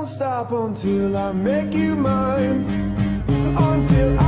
won't stop until I make you mine. Until